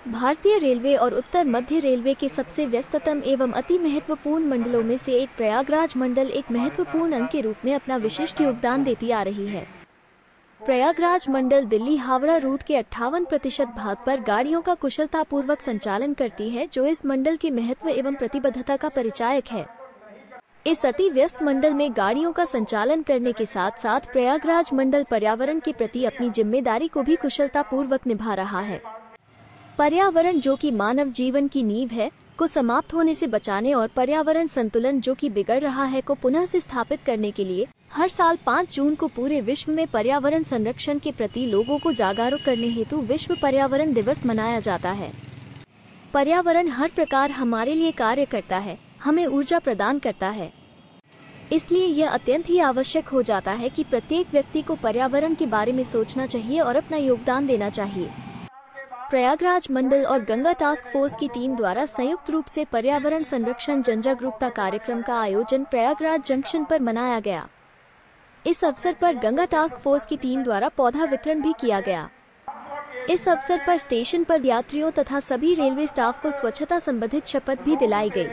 भारतीय रेलवे और उत्तर मध्य रेलवे के सबसे व्यस्ततम एवं अति महत्वपूर्ण मंडलों में से एक प्रयागराज मंडल एक महत्वपूर्ण अंग के रूप में अपना विशिष्ट योगदान देती आ रही है। प्रयागराज मंडल दिल्ली हावड़ा रूट के 58% भाग पर गाड़ियों का कुशलतापूर्वक संचालन करती है, जो इस मंडल के महत्व एवं प्रतिबद्धता का परिचायक है। इस अति व्यस्त मंडल में गाड़ियों का संचालन करने के साथ साथ प्रयागराज मंडल पर्यावरण के प्रति अपनी जिम्मेदारी को भी कुशलतापूर्वक निभा रहा है। पर्यावरण, जो कि मानव जीवन की नींव है, को समाप्त होने से बचाने और पर्यावरण संतुलन, जो कि बिगड़ रहा है, को पुनः से स्थापित करने के लिए हर साल 5 जून को पूरे विश्व में पर्यावरण संरक्षण के प्रति लोगों को जागरूक करने हेतु विश्व पर्यावरण दिवस मनाया जाता है। पर्यावरण हर प्रकार हमारे लिए कार्य करता है, हमें ऊर्जा प्रदान करता है। इसलिए यह अत्यंत ही आवश्यक हो जाता है कि प्रत्येक व्यक्ति को पर्यावरण के बारे में सोचना चाहिए और अपना योगदान देना चाहिए। प्रयागराज मंडल और गंगा टास्क फोर्स की टीम द्वारा संयुक्त रूप से पर्यावरण संरक्षण जनजागरूकता कार्यक्रम का आयोजन प्रयागराज जंक्शन पर मनाया गया। इस अवसर पर गंगा टास्क फोर्स की टीम द्वारा पौधा वितरण भी किया गया। इस अवसर पर स्टेशन पर यात्रियों तथा सभी रेलवे स्टाफ को स्वच्छता संबंधित शपथ भी दिलाई गई।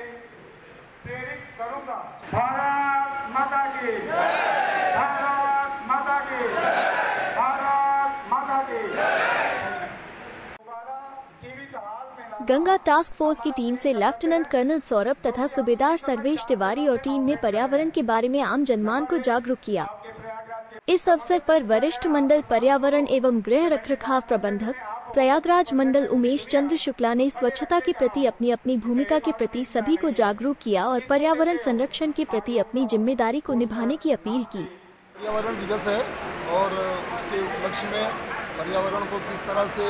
गंगा टास्क फोर्स की टीम से लेफ्टिनेंट कर्नल सौरभ तथा सूबेदार सर्वेश तिवारी और टीम ने पर्यावरण के बारे में आम जनमान को जागरूक किया। इस अवसर पर वरिष्ठ मंडल पर्यावरण एवं गृह रखरखाव प्रबंधक प्रयागराज मंडल उमेश चंद्र शुक्ला ने स्वच्छता के प्रति अपनी अपनी भूमिका के प्रति सभी को जागरूक किया और पर्यावरण संरक्षण के प्रति अपनी जिम्मेदारी को निभाने की अपील की। पर्यावरण दिवस है और उसके उपलक्ष्य में पर्यावरण को किस तरह से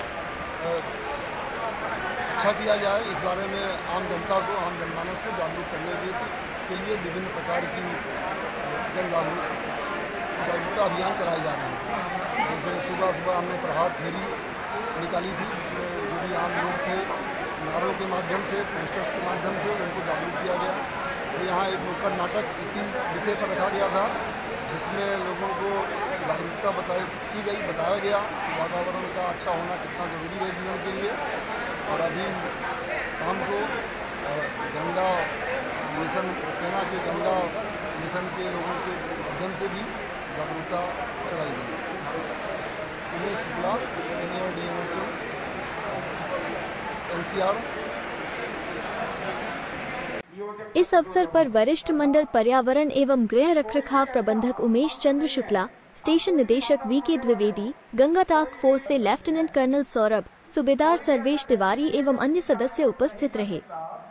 अच्छा किया जाए, इस बारे में आम जनता को, आम जनमानस को जागरूक करने के लिए विभिन्न प्रकार की जन जागरूकता अभियान चलाए जा रहे हैं। जैसे सुबह हमने प्रभात फेरी निकाली थी, जिसमें जो भी आम लोग थे, नारों के माध्यम से, पोस्टर्स के माध्यम से उनको जागरूक किया गया। और यहाँ एक नुक्कड़ नाटक इसी विषय पर रखा गया था, जिसमें लोगों को जागरूकता बताया गया वातावरण का अच्छा होना कितना ज़रूरी है जीवन के लिए। और अभी शाम को गंगा मिशन, सेना के गंगा मिशन के लोगों के माध्यम से भी जागरूकता चलाई गई। Umesh Shukla, senior DMHO, NCR। इस अवसर पर वरिष्ठ मंडल पर्यावरण एवं गृह रखरखाव प्रबंधक उमेश चंद्र शुक्ला, स्टेशन निदेशक VK Dwivedi, Ganga task force से लेफ्टिनेंट कर्नल सौरभ, सूबेदार सर्वेश तिवारी एवं अन्य सदस्य उपस्थित रहे।